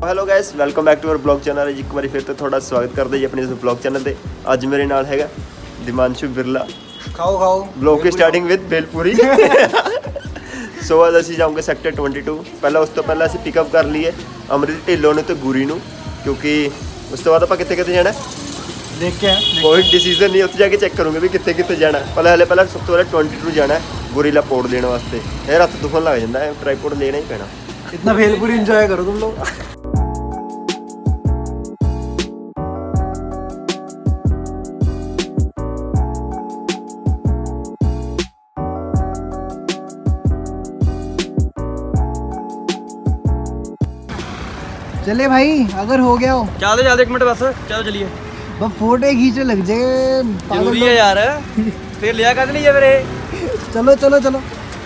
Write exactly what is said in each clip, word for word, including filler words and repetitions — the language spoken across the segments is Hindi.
Hello guys, welcome back to our blog channel. एक बार फिर तो थोड़ा स्वागत कर दे अपने ब्लॉग चैनल पे। आज मेरे नाल हैगा दिमांशु बिरला। खाओ खाओ ब्लॉग की स्टार्टिंग विद भेलपुरी। सो आज ਅਸੀਂ ਜਾਵਾਂਗੇ ਸੈਕਟਰ बाईस। ਪਹਿਲਾਂ ਉਸ ਤੋਂ ਪਹਿਲਾਂ ਅਸੀਂ ਪਿਕਅਪ ਕਰ ਲਈਏ ਅਮਰਿਤ ਢਿੱਲੋਂ ਨੂੰ ਤੇ ਗੁਰੀ ਨੂੰ, ਕਿਉਂਕਿ ਉਸ ਤੋਂ ਬਾਅਦ ਆਪਾਂ ਕਿੱਥੇ ਕਿੱਥੇ ਜਾਣਾ देख के ਕੋਈ डिसीजन नहीं, ਉੱਥੇ ਜਾ ਕੇ ਚੈੱਕ ਕਰੂੰਗੇ ਵੀ ਕਿੱਥੇ ਕਿੱਥੇ ਜਾਣਾ। ਪਹਿਲਾਂ ਹਲੇ ਪਹਿਲਾਂ ਸਭ ਤੋਂ ਪਹਿਲਾਂ बाईस ਜਾਣਾ ਹੈ ਗੁਰੀਲਾ ਪੋੜ ਲੈਣ ਵਾਸਤੇ। ਇਹ ਹੱਥ ਦੁਖਣ ਲੱਗ ਜਾਂਦਾ ਹੈ, ਟ੍ਰਾਈਪੋਡ ਲੈਣਾ ਹੀ ਪੈਣਾ। इतना भेलपुरी एंजॉय करो तुम लोग। चले भाई, अगर हो गया हो चलो चलो एक मिनट बस, चलो चलिए। बस फोटो खींचे लग जाए, जरूरी है यार, फिर लिया कर लीजिए मेरे। चलो चलो चलो।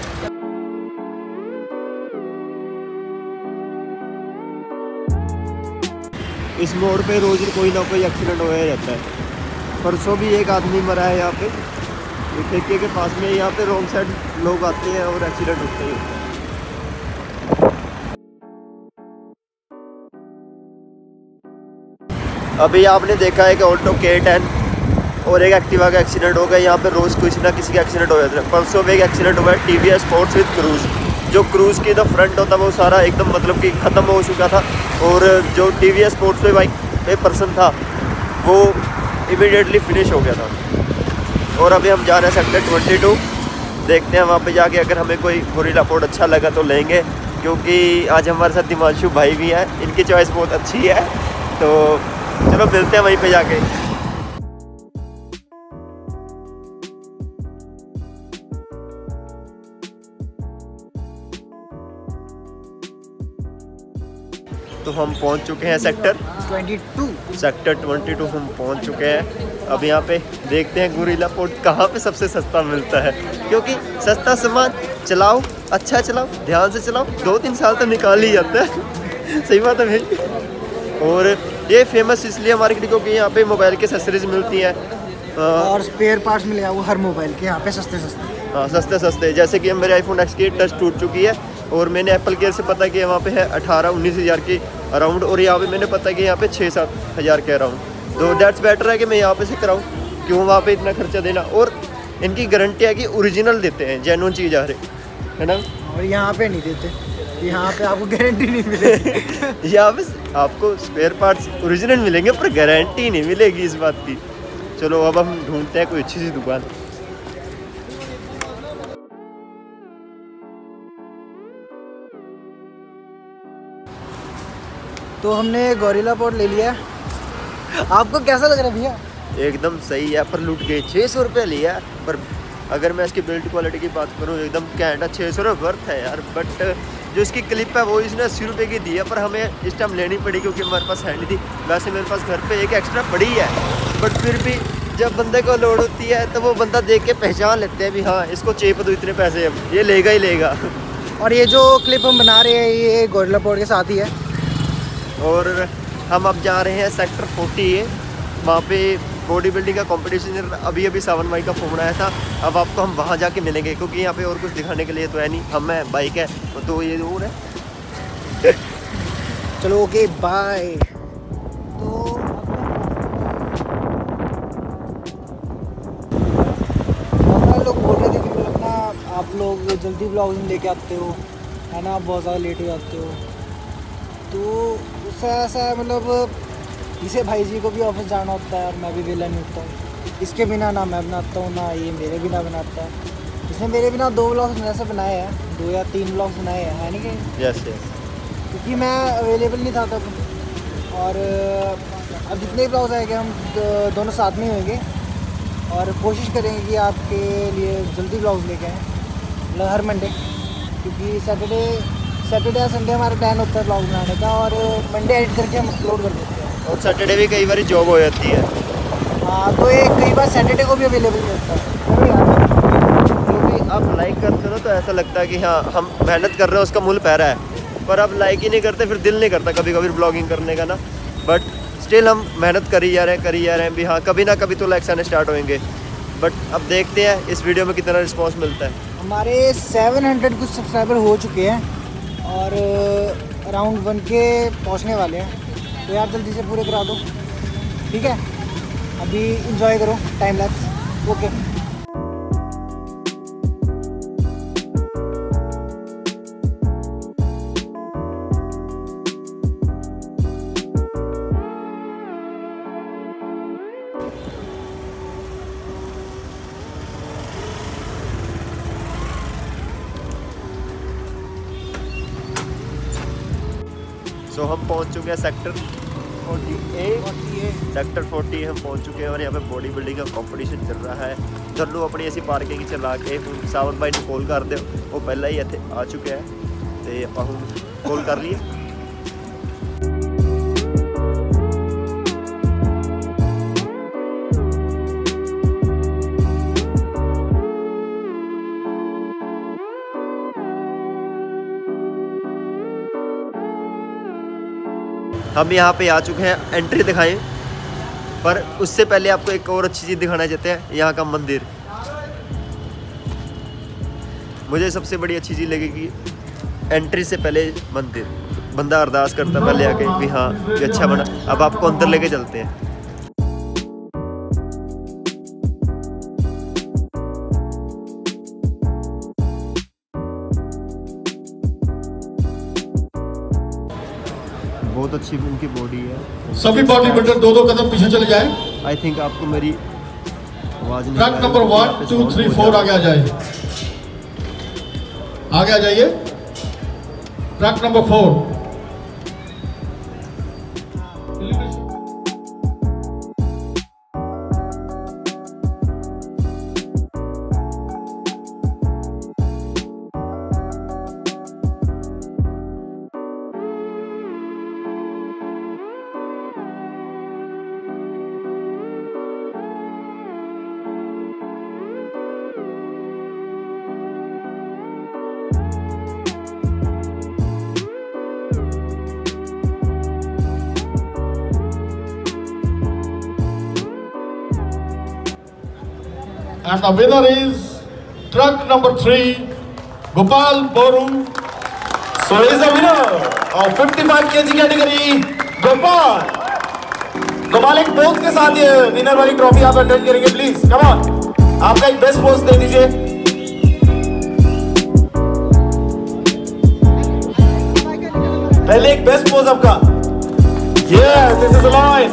इस मोड़ पे रोज कोई ना कोई एक्सीडेंट होया जाता है। परसों भी एक आदमी मरा है यहाँ पे, ठेके के पास में। यहाँ पे रोड साइड लोग आते हैं और एक्सीडेंट होते ही होता है। अभी आपने देखा है कि ऑल्टो के टेन और एक एक्टिवा का एक्सीडेंट हो गया। यहाँ पे रोज़ किसी ना किसी का एक्सीडेंट हो जाता है। परसों में एक एक्सीडेंट हुआ है T V S sports with Cruze. जो क्रूज़ की द फ्रंट होता है वो सारा एकदम मतलब कि ख़त्म हो चुका था, और जो टी वी एस स्पोर्ट्स पे बाइक पे पर्सन था वो इमीडिएटली फिनिश हो गया था। और अभी हम जा रहे हैं सेक्टर बाईस। देखते हैं वहाँ पे जाके, अगर हमें कोई गोरिल्ला पोर्ट अच्छा लगा तो लेंगे, क्योंकि आज हमारे साथ दिमांशु भाई भी हैं, इनकी चॉइस बहुत अच्छी है। तो चलो मिलते हैं वहीं पे जाके। तो हम पहुंच चुके हैं सेक्टर बाईस। सेक्टर बाईस हम पहुंच चुके हैं। अब यहाँ पे देखते हैं गोरिल्ला पोर्ट कहाँ पे सबसे सस्ता मिलता है, क्योंकि सस्ता सामान चलाओ, अच्छा चलाओ, ध्यान से चलाओ, दो तीन साल तो निकाल ही जाता है। सही बात है भाई। और ये फेमस इसलिए हमारे क्योंकि यहाँ पे मोबाइल के एक्सेसरीज मिलती हैं और स्पेयर पार्ट्स मिले वो हर मोबाइल के यहाँ पे सस्ते सस्ते। हाँ सस्ते सस्ते। जैसे कि मेरे आईफोन एक्स की टच टूट चुकी है, और मैंने एप्पल केयर से पता कि वहाँ पे है अठारह उन्नीस हज़ार के अराउंड, और यहाँ पे मैंने पता कि यहाँ पे छः सात हज़ार के अराउंड। तो दैट्स बेटर है कि मैं यहाँ पे से कराऊँ, क्यों वहाँ पे इतना खर्चा देना। और इनकी गारंटी है कि ओरिजिनल देते हैं, जेन्युइन चीज़ आ रही है ना। और यहाँ पे नहीं देते, यहाँ पे आपको गारंटी नहीं मिलेगी। यहाँ पे आपको स्पेयर पार्ट्स ओरिजिनल मिलेंगे पर गारंटी नहीं मिलेगी इस बात की। चलो अब हम ढूंढते हैं कोई अच्छी सी दुकान। तो हमने गोरिल्ला पोर्ट ले लिया। आपको कैसा लग रहा है भैया? एकदम सही है, पर लूट गए। छः सौ रुपये लिया, पर अगर मैं इसकी बिल्ड क्वालिटी की बात करूँ एकदम कैंट है। छः सौ रुपये वर्थ है यार। बट जो इसकी क्लिप है वो इसने अस्सी रुपये की दी है, पर हमें इस टाइम लेनी पड़ी क्योंकि हमारे पास है नहीं थी। वैसे मेरे पास घर पे एक एक्स्ट्रा पड़ी है, बट फिर भी जब बंदे को लोड होती है तो वो बंदा देख के पहचान लेते हैं भी हाँ इसको चेप दो इतने पैसे, अब ये लेगा ही लेगा। और ये जो क्लिप हम बना रहे हैं ये गोरिल्ला पोर्ट के साथ ही है। और हम अब जा रहे हैं सेक्टर चालीस। वहाँ पे बॉडी बिल्डिंग का कंपटीशन अभी अभी सावन भाई का फोन आया था। अब आपको हम वहाँ जाके मिलेंगे, क्योंकि यहाँ पे और कुछ दिखाने के लिए तो है नहीं। हम है, बाइक है, तो ये और है। चलो ओके बाय। तो लोग बोल रहे थे कि अपना आप लोग जल्दी ब्लॉगिंग लेके आते हो, है ना, आप बहुत ज़्यादा लेट हो जाते हो। तो उससे ऐसा है मतलब इसे भाई जी को भी ऑफिस जाना होता है और मैं भी वेला नहीं होता हूँ। इसके बिना ना मैं बनाता हूँ ना ये मेरे बिना बनाता है। इसने मेरे बिना दो ब्लॉग्स ऐसे बनाए हैं, दो या तीन ब्लॉग्स बनाए हैं, है नहीं कि यस यस, क्योंकि मैं अवेलेबल नहीं था तब। और अब जितने ब्लॉग्स आएंगे हम दोनों साथ में होंगे और कोशिश करेंगे कि आपके लिए जल्दी ब्लॉग्स लेके आएँ, मतलब हर मंडे। क्योंकि सैटरडे सैटरडे या संडे हमारा प्लान होता है ब्लॉग बनाने का, और मंडे एडिट करके हम अपलोड कर देते हैं। और सैटरडे भी कई बार जॉब हो जाती है। हाँ तो ये कई बार सैटरडे को भी अवेलेबल रहता है। क्योंकि आप लाइक करते हो तो ऐसा लगता है कि हाँ हम मेहनत कर रहे हैं, उसका मूल पैरा है। पर आप लाइक ही नहीं करते, फिर दिल नहीं करता कभी कभी ब्लॉगिंग करने का ना। बट स्टिल हम मेहनत कर ही जा रहे हैं कर ही जा रहे हैं भी हाँ कभी ना कभी तो लाइक्स आने स्टार्ट होंगे। बट अब देखते हैं इस वीडियो में कितना रिस्पॉन्स मिलता है। हमारे सात सौ कुछ सब्सक्राइबर हो चुके हैं, और अराउंड वन के पहुँचने वाले हैं, तो यार जल्दी से पूरे करा दो, ठीक है। अभी इंजॉय करो टाइम लैप्स। ओके। सो हम पहुंच चुके हैं sector forty A sector forty हम पहुंच चुके हैं और यहाँ पे बॉडी बिल्डिंग का कंपटीशन चल रहा है। चलो अपनी ऐसी पार्किंग चला के हम सावन भाई ने कॉल कर दो, वो पहले ही इतने आ चुके हैं, तो हम कॉल कर लिए। हम यहाँ पे आ चुके हैं, एंट्री दिखाएं, पर उससे पहले आपको एक और अच्छी चीज़ दिखाना चाहते हैं, यहाँ का मंदिर। मुझे सबसे बड़ी अच्छी चीज़ लगेगी एंट्री से पहले मंदिर। बंदा अरदास करता पहले आके भी हाँ ये अच्छा बना। अब आपको अंदर लेके चलते हैं। बहुत अच्छी उनकी बॉडी है। सभी बॉडी बिल्डर दो दो कदम पीछे चले जाए। आई थिंक आपको मेरी आवाज नहीं। Track number one two three four आगे आ जाइए, आगे आ जाइए। Track number four. And the winner is truck number three, Gopal Boru. So he is the winner of fifty-five kg category, Gopal. Gopal एक पोज के साथ ये विनर वाली ट्रॉफी आप अटेंड करेंगे प्लीज। कम ऑन, आपका एक बेस्ट पोज दे दीजिए। पहले एक बेस्ट पोज आपका। Yes, this is the line.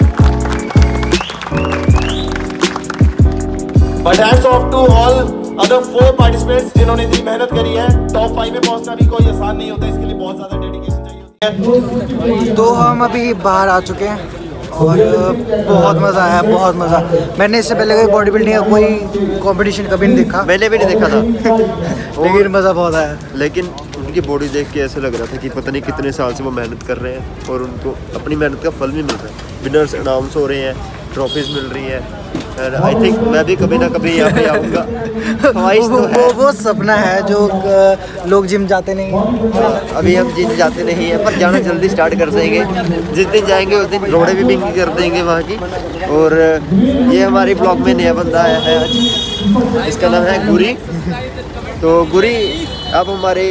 But hats off to all other four participants जिन्होंने इतनी मेहनत करी है। टॉप फाइव में पहुंचना भी कोई आसान नहीं होता, इसके लिए बहुत ज़्यादा डेडिकेशन चाहिए। तो हम अभी बाहर आ चुके हैं और बहुत मज़ा आया, बहुत मज़ा। मैंने इससे पहले कोई बॉडी बिल्डिंग का कोई कंपटीशन कभी नहीं देखा। मैंने भी नहीं देखा था लेकिन मज़ा बहुत आया। लेकिन उनकी बॉडी देख के ऐसा लग रहा था कि पता नहीं कितने साल से वो मेहनत कर रहे हैं और उनको अपनी मेहनत का फल भी मिल रहा है। विनर्स अनाउंस हो रहे हैं, ट्रॉफीज मिल रही है। आई थिंक मैं भी कभी ना कभी यहाँ पे आऊँगा। वो, तो वो, वो सपना है जो लोग जिम जाते नहीं हैं। अभी हम जिम जाते नहीं हैं, पर जाना जल्दी स्टार्ट कर देंगे। जिस दिन जाएंगे उस दिन रोड़े भी बिंगी कर देंगे वहाँ की। और ये हमारे ब्लॉग में नया बंदा आया है आज, इसका नाम है गुरी। तो गुरी अब हमारे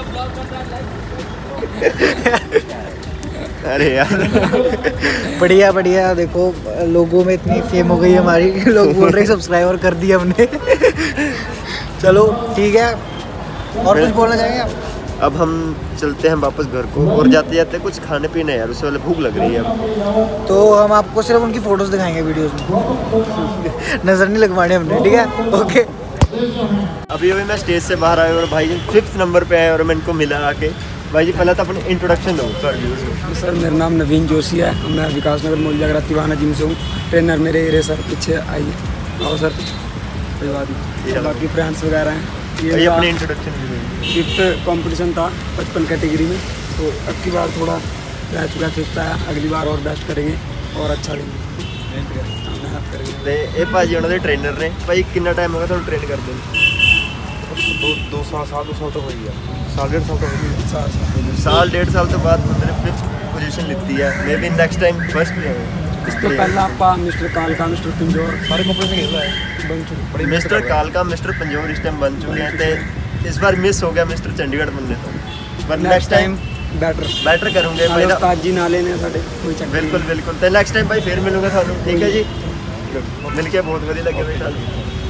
अरे यार बढ़िया बढ़िया। देखो लोगों में इतनी फेम हो गई है हमारी, लोग बोल रहे हैं सब्सक्राइबर कर दिया हमने। चलो ठीक है, और कुछ बोलना चाहेंगे आप? अब हम चलते हैं वापस घर को और जाते जाते कुछ खाने पीने यार, उससे वाले भूख लग रही है अब। तो हम आपको सिर्फ उनकी फ़ोटोज़ दिखाएंगे वीडियोज़ में, नज़र नहीं लगवाने हमने, ठीक है? ओके। अभी अभी मैं स्टेज से बाहर आया और भाई जी फिफ्थ नंबर पे आए और मैं इनको मिला आके। भाई जी पहले तो अपने इंट्रोडक्शन दो सर। सर मेरा नाम नवीन जोशी है, मैं विकास नगर मौलिया गरा तिवाना जिम से हूँ। ट्रेनर मेरे एरे सर पीछे आइए। आओ सर, कोई बात नहीं। बाकी फ्रेंड्स वगैरह हैं। ये अपने इंट्रोडक्शन फिफ्थ कंपटीशन था पचपन कैटेगरी में, तो अब की बार थोड़ा रह चुका है, फिफ्थ आया। अगली बार और बेस्ट करेंगे और अच्छा लेंगे, मेहनत करेंगे। ये भाजी उन्होंने ट्रेनर ने। भाई कितना टाइम होगा थोड़ा ट्रेन कर दें? दो दो साल साल दो साल तो हो गया, साल डेढ़ साल तो हो गया। साल साल साल डेढ़ साल तो बाद मैंने फिफ्थ पोजीशन लेती है। May be next time first भी आएगा। इस तो पहला आपका मिस्टर कालका, मिस्टर पिंजौर सारे कंपटीशन खेल रहा है, बन चुके। मिस्टर कालका, मिस्टर पंजौर इस टाइम बन चुके हैं। तो इस बार मिस हो गया मिस्टर चंडीगढ़ बनने तो, पर नेक्स्ट टाइम ਬੈਟਰ ਬੈਟਰ ਕਰੂੰਗੇ ਭਾਈ ਨਾ। ਉਸਤਾਦ ਜੀ ਨਾਲੇ ਨੇ ਸਾਡੇ ਕੋਈ ਚੱਕਰ ਬਿਲकुल बिल्कुल तो नेक्स्ट टाइम भाई फिर मिलूंगा थानू ठीक है जी मिलके बहुत बढ़िया लगे भाई थानू।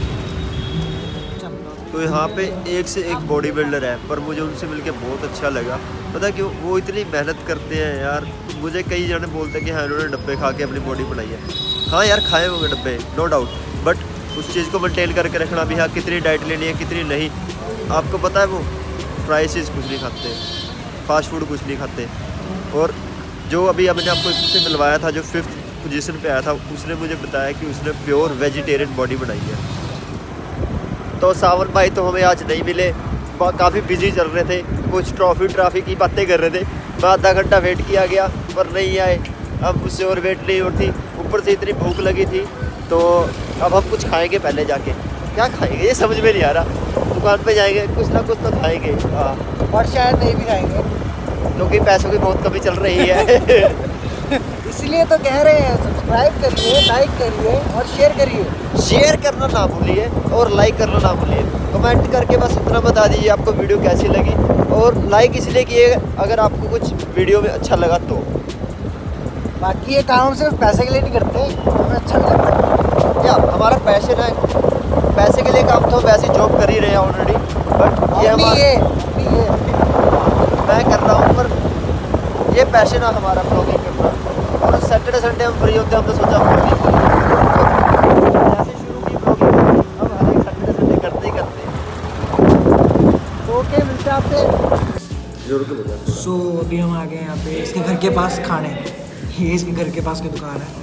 तो यहाँ पे एक से एक बॉडी बिल्डर है पर मुझे उनसे मिलके बहुत अच्छा लगा। पता क्यों वो इतनी मेहनत करते हैं यार। मुझे कई जने बोलते हैं कि हाँ इन्होंने डब्बे खा के अपनी बॉडी बनाई है। हाँ यार खाए होंगे डब्बे नो डाउट बट उस चीज़ को मेंटेन करके रखना भी हाँ कितनी डाइट लेनी है कितनी नहीं। आपको पता है वो फ्राइसेस कुछ नहीं खाते फास्ट फूड कुछ नहीं खाते। और जो अभी मैंने आपको इससे मिलवाया था जो फिफ्थ पोजीशन पे आया था उसने मुझे बताया कि उसने प्योर वेजिटेरियन बॉडी बनाई है। तो सावन भाई तो हमें आज नहीं मिले काफ़ी बिजी चल रहे थे कुछ ट्रॉफी ट्रॉफी की बातें कर रहे थे। मैं आधा घंटा वेट किया गया पर नहीं आए। अब मुझसे और वेट नहीं होती ऊपर से इतनी भूख लगी थी तो अब हम कुछ खाएंगे पहले जाके। क्या खाएंगे ये समझ में नहीं आ रहा। दुकान पे जाएंगे कुछ ना कुछ तो खाएंगे हाँ और शायद नहीं भी खाएंगे क्योंकि पैसों की बहुत कमी चल रही है। इसलिए तो कह रहे हैं सब्सक्राइब करिए लाइक करिए और शेयर करिए। शेयर करना ना भूलिए और लाइक करना ना भूलिए। कमेंट करके बस इतना बता दीजिए आपको वीडियो कैसी लगी और लाइक इसलिए किए अगर आपको कुछ वीडियो में अच्छा लगा तो। बाकी ये काम सिर्फ पैसे के लिए नहीं करते हमें अच्छा भी लगता है। क्या हमारा पैशन है पैसे के लिए काम तो वैसे जॉब कर ही रहे हैं ऑलरेडी बट ये अपनी हमारा ये अपनी ये मैं कर रहा हूँ पर ये पैशन है हमारा ब्लॉगिंग करना। और सैटरडे संडे हम फ्री होते हैं हमने सोचा ब्लॉगिंग ऐसे शुरू की ब्लॉगिंग अब हर एक सैटरडे संडे करते ही करते हैं। ओके मिलते हैं आपसे। जरूर के बजा सो अभी हम आ गए यहाँ पे इसके घर के पास खाने। ये इसके घर के पास की दुकान है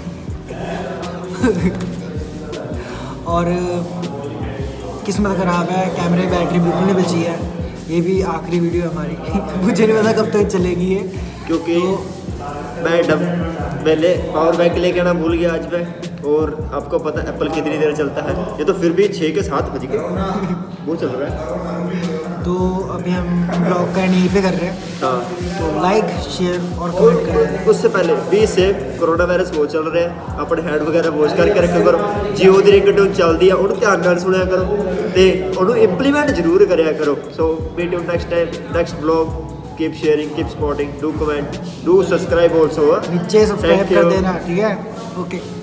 और किस्मत ख़राब है कैमरे बैटरी बिल्कुल नहीं बची है। ये भी आखिरी वीडियो है हमारी मुझे नहीं पता कब तक चलेगी ये क्योंकि मैं डब पहले पावर बैंक लेके आना भूल गया आज मैं। और आपको पता एप्पल कितनी देर चलता है ये तो फिर भी छः के सात बज गए वो चल रहा है। तो अभी हम ब्लॉग का यहीं पे कर रहे हैं हाँ तो लाइक शेयर और कमेंट करें। और उससे पहले बी सेफ कोरोना वायरस बहुत चल रहे हैं अपने हैंड वगैरह वॉश करके रखा करो। जियो दी रिंगटोन चलती है उन्हें ध्यान नाल सुनिया करो तो उन्हें इंप्लीमेंट जरूर कराया करो। So meet you next time next blog keep sharing keep supporting do comment do subscribe also. नीचे सब्सक्राइब कर देना ठीक है ओके।